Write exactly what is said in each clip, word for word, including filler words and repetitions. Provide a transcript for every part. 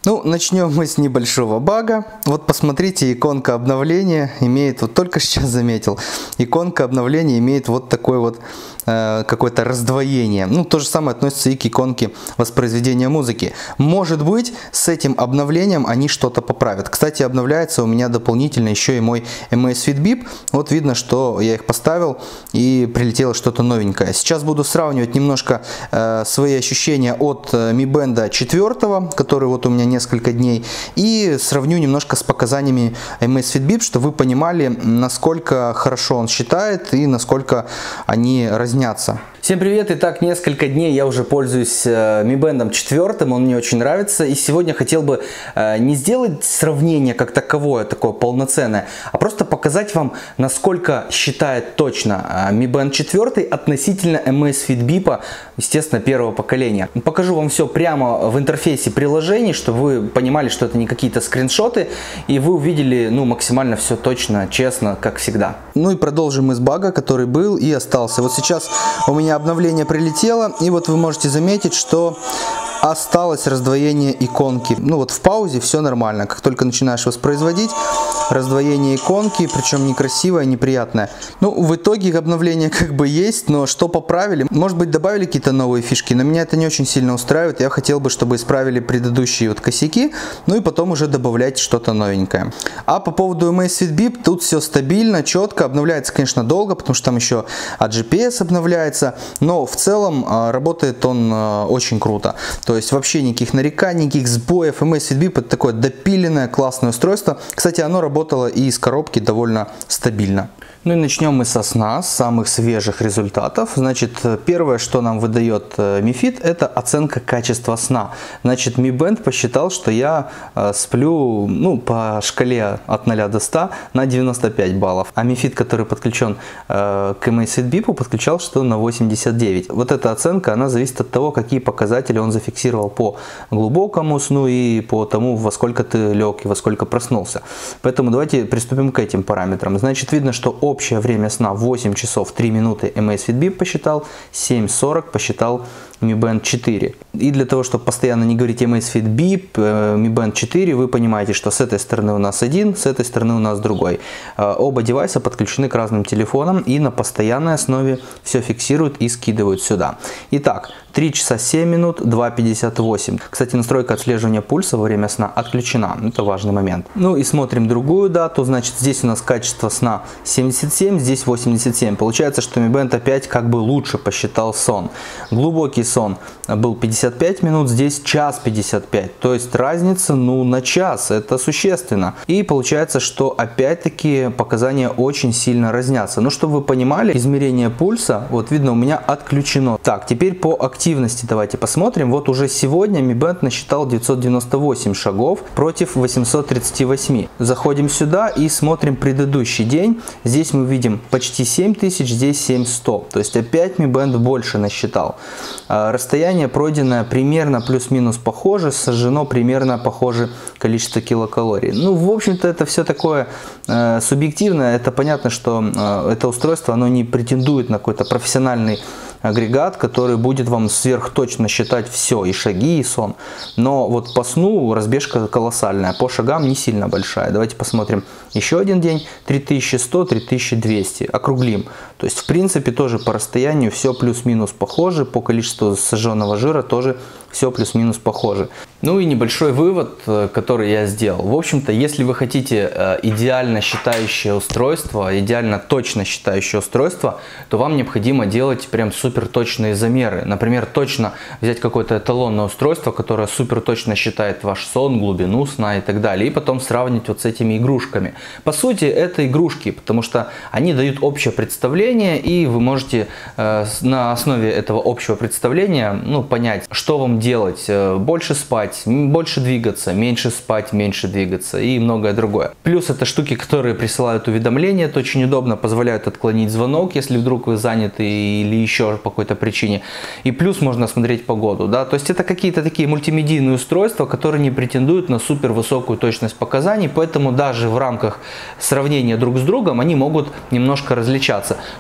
Ну, начнем мы с небольшого бага. Вот посмотрите, иконка обновления имеет, вот только сейчас заметил, иконка обновления имеет вот такой вот э, какое-то раздвоение. Ну, то же самое относится и к иконке воспроизведения музыки. Может быть, с этим обновлением они что-то поправят. Кстати, обновляется у меня дополнительно еще и мой Amazfit Bip. Вот видно, что я их поставил и прилетело что-то новенькое. Сейчас буду сравнивать немножко э, свои ощущения от э, Mi Band четыре, который вот у меня несколько дней, и сравню немножко с показаниями Amazfit Bip, чтобы вы понимали, насколько хорошо он считает и насколько они разнятся. Всем привет! Итак, несколько дней я уже пользуюсь Mi Band четыре, он мне очень нравится, и сегодня хотел бы не сделать сравнение как таковое, такое полноценное, а просто показать вам, насколько считает точно Mi Band четыре относительно Amazfit Bip, естественно, первого поколения. Покажу вам все прямо в интерфейсе приложений, чтобы вы понимали, что это не какие-то скриншоты, и вы увидели, ну, максимально все точно, честно, как всегда. Ну и продолжим мы с бага, который был и остался. Вот сейчас у меня обновление прилетело, и вот вы можете заметить, что осталось раздвоение иконки. Ну вот в паузе все нормально. Как только начинаешь воспроизводить, раздвоение иконки, причем некрасивое, неприятное. Ну, в итоге обновление как бы есть, но что поправили? Может быть, добавили какие-то новые фишки, но меня это не очень сильно устраивает. Я хотел бы, чтобы исправили предыдущие вот косяки, ну и потом уже добавлять что-то новенькое. А по поводу Amazfit Bip, тут все стабильно, четко. Обновляется, конечно, долго, потому что там еще от джи пи эс обновляется, но в целом работает он очень круто. То есть вообще никаких нареканий, никаких сбоев. Amazfit Bip — это такое допиленное, классное устройство. Кстати, оно работало и из коробки довольно стабильно. Ну и начнем мы со сна, с самых свежих результатов. Значит, первое, что нам выдает Mi Fit, это оценка качества сна. Значит, Mi Band посчитал, что я э, сплю, ну, по шкале от ноля до ста на девяносто пять баллов. А Mi Fit, который подключен э, к Amazfit Bip, подключал, что на восемьдесят девять. Вот эта оценка, она зависит от того, какие показатели он зафиксировал по глубокому сну и по тому, во сколько ты лег и во сколько проснулся. Поэтому давайте приступим к этим параметрам. Значит, видно, что общее время сна восемь часов три минуты Amazfit Bip посчитал, семь сорок посчитал Mi Band четыре. И для того, чтобы постоянно не говорить Amazfit Bip, Mi Band четыре, вы понимаете, что с этой стороны у нас один, с этой стороны у нас другой. Оба девайса подключены к разным телефонам и на постоянной основе все фиксируют и скидывают сюда. Итак, три часа семь минут, два пятьдесят восемь. Кстати, настройка отслеживания пульса во время сна отключена. Это важный момент. Ну и смотрим другую дату. Значит, здесь у нас качество сна семьдесят семь, здесь восемьдесят семь. Получается, что Mi Band опять как бы лучше посчитал сон. Глубокий сон был пятьдесят пять минут, здесь час пятьдесят пять. То есть разница, ну, на час. Это существенно. И получается, что опять-таки показания очень сильно разнятся. Но чтобы вы понимали, измерение пульса, вот видно, у меня отключено. Так, теперь по активности давайте посмотрим. Вот уже сегодня Mi Band насчитал девятьсот девяносто восемь шагов против восьмисот тридцати восьми. Заходим сюда и смотрим предыдущий день. Здесь мы видим почти семь тысяч, здесь семь тысяч сто. То есть опять Mi Band больше насчитал. Расстояние пройденное примерно плюс-минус похоже, сожжено примерно похоже количество килокалорий. Ну, в общем-то, это все такое э, субъективное. Это понятно, что э, это устройство, оно не претендует на какой-то профессиональный агрегат, который будет вам сверхточно считать все, и шаги, и сон. Но вот по сну разбежка колоссальная, по шагам не сильно большая. Давайте посмотрим еще один день. три тысячи сто — три тысячи двести. Округлим. То есть, в принципе, тоже по расстоянию все плюс-минус похоже, по количеству сожженного жира тоже все плюс-минус похоже. Ну и небольшой вывод, который я сделал. В общем-то, если вы хотите идеально считающее устройство, идеально точно считающее устройство, то вам необходимо делать прям супер точные замеры. Например, точно взять какое-то эталонное устройство, которое супер точно считает ваш сон, глубину сна и так далее, и потом сравнить вот с этими игрушками. По сути, это игрушки, потому что они дают общее представление, и вы можете э, на основе этого общего представления, ну, понять, что вам делать. Больше спать, больше двигаться, меньше спать, меньше двигаться и многое другое. Плюс это штуки, которые присылают уведомления, это очень удобно, позволяют отклонить звонок, если вдруг вы заняты или еще по какой-то причине. И плюс можно смотреть погоду, да, то есть это какие-то такие мультимедийные устройства, которые не претендуют на супер высокую точность показаний, поэтому даже в рамках сравнения друг с другом они могут немножко различаться.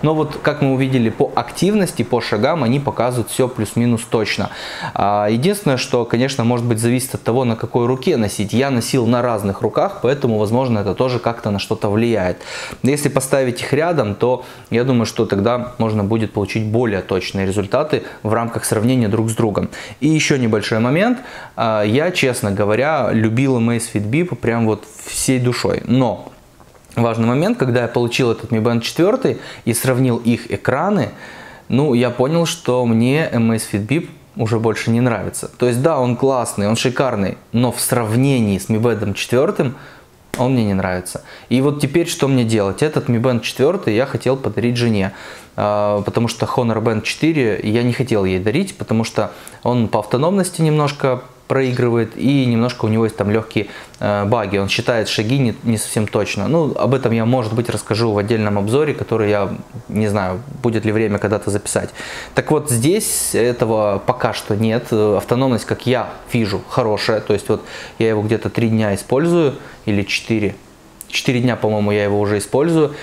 Но вот как мы увидели по активности, по шагам, они показывают все плюс-минус точно. Единственное, что, конечно, может быть, зависит от того, на какой руке носить. Я носил на разных руках, поэтому, возможно, это тоже как-то на что-то влияет. Если поставить их рядом, то я думаю, что тогда можно будет получить более точные результаты в рамках сравнения друг с другом. И еще небольшой момент. Я, честно говоря, любил Amazfit Bip прям вот всей душой. Но важный момент, когда я получил этот Mi Band четыре и сравнил их экраны, ну, я понял, что мне Amazfit Bip уже больше не нравится. То есть, да, он классный, он шикарный, но в сравнении с Mi Band четыре он мне не нравится. И вот теперь что мне делать? Этот Mi Band четыре я хотел подарить жене, потому что Honor Band четыре я не хотел ей дарить, потому что он по автономности немножко проигрывает и немножко у него есть там легкие э, баги. Он считает шаги не, не совсем точно. Ну, об этом я, может быть, расскажу в отдельном обзоре, который я не знаю, будет ли время когда-то записать. Так вот, здесь этого пока что нет. Автономность, как я вижу, хорошая. То есть вот я его где-то три дня использую или четыре. четыре дня, по-моему, я его уже использую.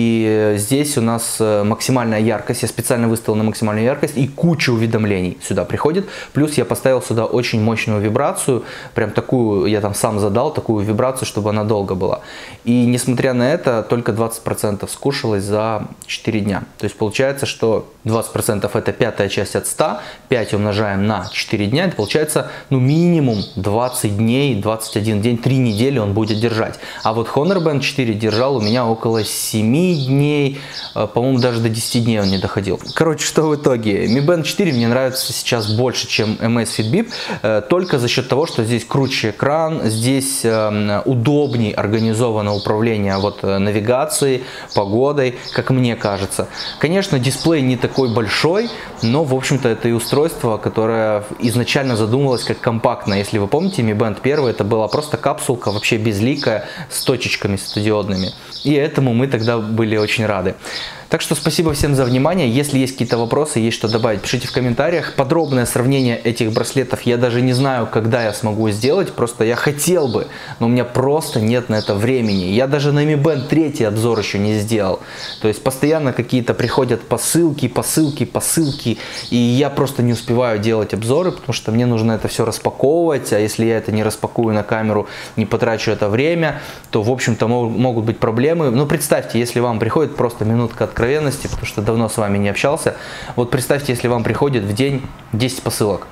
И здесь у нас максимальная яркость. Я специально выставил на максимальную яркость. И куча уведомлений сюда приходит. Плюс я поставил сюда очень мощную вибрацию. Прям такую, я там сам задал, такую вибрацию, чтобы она долго была. И несмотря на это, только двадцать процентов скушалось за четыре дня. То есть получается, что двадцать процентов это пятая часть от ста. пять умножаем на четыре дня. Это получается, ну, минимум двадцать дней, двадцать один день, три недели он будет держать. А вот Honor Band четыре держал у меня около семи дней, по-моему, даже до десяти дней он не доходил. Короче, что в итоге? Mi Band четыре мне нравится сейчас больше, чем Amazfit Bip, только за счет того, что здесь круче экран, здесь удобнее организовано управление вот навигацией, погодой, как мне кажется. Конечно, дисплей не такой большой, но, в общем-то, это и устройство, которое изначально задумывалось как компактное. Если вы помните, Mi Band один это была просто капсулка, вообще безликая, с точечками светодиодными. И этому мы тогда были очень рады. Так что спасибо всем за внимание. Если есть какие-то вопросы, есть что добавить, пишите в комментариях. Подробное сравнение этих браслетов я даже не знаю, когда я смогу сделать. Просто я хотел бы, но у меня просто нет на это времени. Я даже на Mi Band три обзор еще не сделал. То есть постоянно какие-то приходят посылки, посылки, посылки. И я просто не успеваю делать обзоры, потому что мне нужно это все распаковывать. А если я это не распакую на камеру, не потрачу это время, то, в общем-то, могут быть проблемы. Ну, представьте, если вам приходит просто минутка откровенности, откровенности, потому что давно с вами не общался. Вот представьте, если вам приходит в день десять посылок.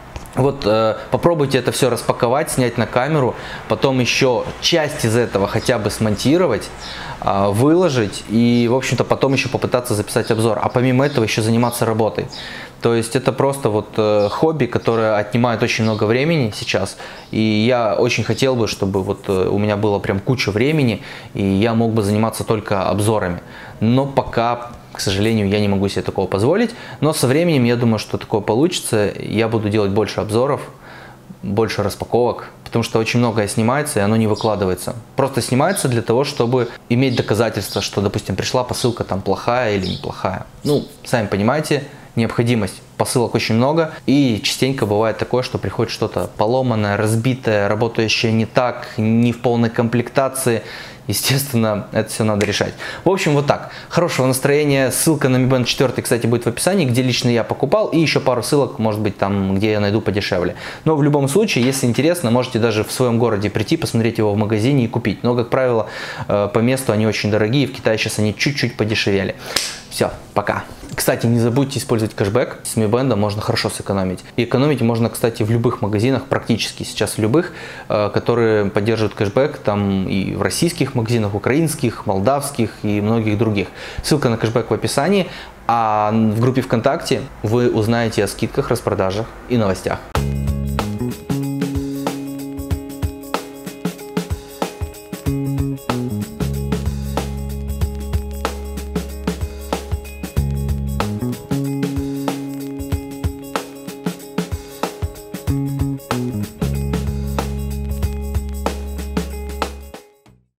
Вот э, попробуйте это все распаковать, снять на камеру, потом еще часть из этого хотя бы смонтировать, э, выложить и, в общем-то, потом еще попытаться записать обзор. А помимо этого еще заниматься работой. То есть это просто вот э, хобби, которое отнимает очень много времени сейчас. И я очень хотел бы, чтобы вот э, у меня было прям куча времени, и я мог бы заниматься только обзорами. Но пока, к сожалению, я не могу себе такого позволить. Но со временем я думаю, что такое получится. Я буду делать больше обзоров, больше распаковок. Потому что очень многое снимается, и оно не выкладывается. Просто снимается для того, чтобы иметь доказательства, что, допустим, пришла посылка там плохая или неплохая. Ну, сами понимаете, необходимость. Посылок очень много, и частенько бывает такое, что приходит что-то поломанное, разбитое, работающее не так, не в полной комплектации. Естественно, это все надо решать. В общем, вот так. Хорошего настроения. Ссылка на Mi Band четыре, кстати, будет в описании, где лично я покупал. И еще пару ссылок, может быть, там, где я найду подешевле. Но в любом случае, если интересно, можете даже в своем городе прийти, посмотреть его в магазине и купить. Но, как правило, по месту они очень дорогие. В Китае сейчас они чуть-чуть подешевели. Все, пока. Кстати, не забудьте использовать кэшбэк. С Mi Band можно хорошо сэкономить. И экономить можно, кстати, в любых магазинах, практически сейчас в любых, которые поддерживают кэшбэк. Там и в российских магазинах, украинских, молдавских и многих других. Ссылка на кэшбэк в описании. А в группе ВКонтакте вы узнаете о скидках, распродажах и новостях.